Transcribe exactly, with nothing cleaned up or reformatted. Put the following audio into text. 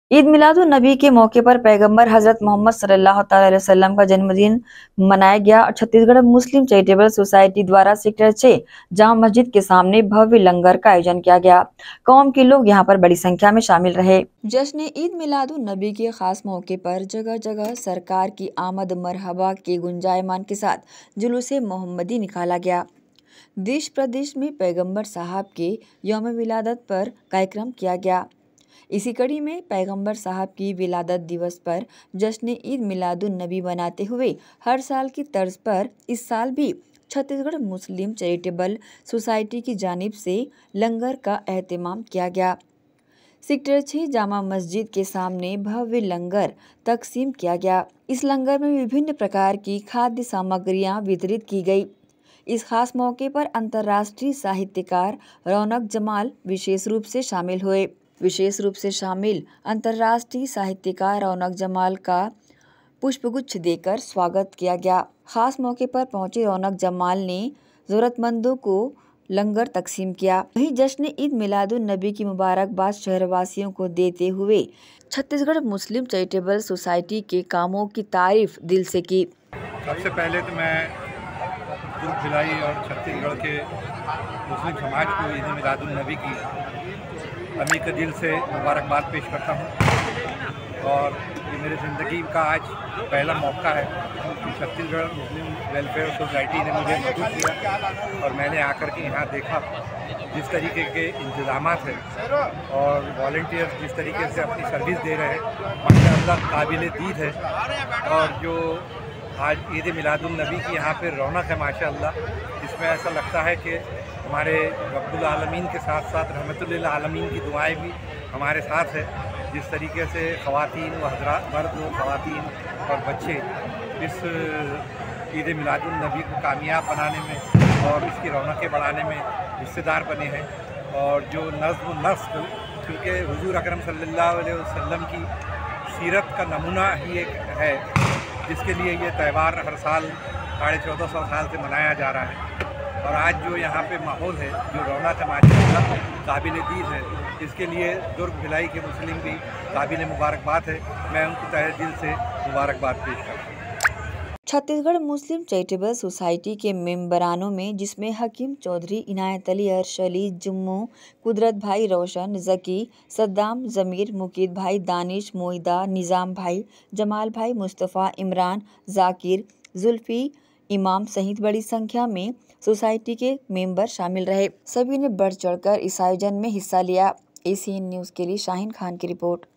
ईद मिलादुन नबी के मौके पर पैगंबर हजरत मोहम्मद सल्लल्लाहु अलैहि वसल्लम का जन्मदिन मनाया गया और छत्तीसगढ़ मुस्लिम चैरिटेबल सोसाइटी द्वारा सेक्टर छह जामा मस्जिद के सामने भव्य लंगर का आयोजन किया गया। कौम के लोग यहां पर बड़ी संख्या में शामिल रहे। जश्न ईद मिलादुन नबी के खास मौके पर जगह जगह सरकार की आमद मरहबा के गुंजायमान के साथ जुलूस मोहम्मदी निकाला गया। देश प्रदेश में पैगंबर साहब के यौम विलादत पर कार्यक्रम किया गया। इसी कड़ी में पैगंबर साहब की विलादत दिवस पर जश्न ईद मिलादुन नबी मनाते हुए हर साल की तर्ज पर इस साल भी छत्तीसगढ़ मुस्लिम चैरिटेबल सोसाइटी की जानिब से लंगर का एहतमाम किया गया। सेक्टर छह जामा मस्जिद के सामने भव्य लंगर तकसीम किया गया। इस लंगर में विभिन्न प्रकार की खाद्य सामग्रियां वितरित की गई। इस खास मौके पर अंतर्राष्ट्रीय साहित्यकार रौनक जमाल विशेष रूप से शामिल हुए। विशेष रूप से शामिल अंतर्राष्ट्रीय साहित्यकार रौनक जमाल का पुष्पगुच्छ देकर स्वागत किया गया। खास मौके पर पहुंचे रौनक जमाल ने जरूरतमंदों को लंगर तकसीम किया। वहीं जश्न ईद मिलादुन नबी की मुबारकबाद शहरवासियों को देते हुए छत्तीसगढ़ मुस्लिम चैरिटेबल सोसाइटी के कामों की तारीफ दिल से की। सबसे पहले तो मैं दुर्ग भिलाई और छत्तीसगढ़ के मुस्लिम समाज को ईद मिलादुन नबी की अमी के दिल से मुबारकबाद पेश करता हूँ। और ये मेरी ज़िंदगी का आज पहला मौका है कि छत्तीसगढ़ मुस्लिम वेलफेयर सोसाइटी ने मुझे मदद किया और मैंने आकर के यहाँ देखा जिस तरीके के इंतज़ामात हैं और वॉलंटियर्स जिस तरीके से अपनी सर्विस दे रहे हैं, माशाअल्लाह काबिल दीद है। और जो आज ईद मिलादुन नबी की यहाँ पे रौनक है माशाअल्लाह, इसमें ऐसा लगता है कि हमारे रब्बुल आलमीन के साथ साथ रहमतुल आलमीन की दुआएं भी हमारे साथ है। जिस तरीके से ख़वातीन व हज़रात, मर्द व ख़वातीन और बच्चे इस ईद मिलादुन नबी को कामयाब बनाने में और इसकी रौनकें बढ़ाने में हिस्सेदार बने हैं। और जो नज़्म नस्ल, क्योंकि हुज़ूर अकरम सल्लल्लाहु अलैहि वसल्लम की सीरत का नमूना ही एक है जिसके लिए ये त्यौहार हर साल साढ़े चौदह सौ साल से मनाया जा रहा है। और आज जो यहाँ पे माहौल है, जो रौनक है माशाअल्लाह काबिल दीद है, इसके लिए दुर्ग भिलाई के मुस्लिम भी काबिल मुबारकबाद है। मैं उनको तहे दिल से मुबारकबाद पेश करता हूँ। छत्तीसगढ़ मुस्लिम चैरिटेबल सोसाइटी के मेंबरानों में जिसमें हकीम चौधरी, इनायत अली, अर्श अली, जुम्मू, कुदरत भाई, रोशन, जकी, सद्दाम, जमीर, मुकीद भाई, दानिश, मोइदा, निज़ाम भाई, जमाल भाई, मुस्तफ़ा, इमरान, जाकिर, जुल्फी, इमाम सहित बड़ी संख्या में सोसाइटी के मेंबर शामिल रहे। सभी ने बढ़ चढ़कर इस आयोजन में हिस्सा लिया। एसीएन न्यूज़ के लिए शाहीन खान की रिपोर्ट।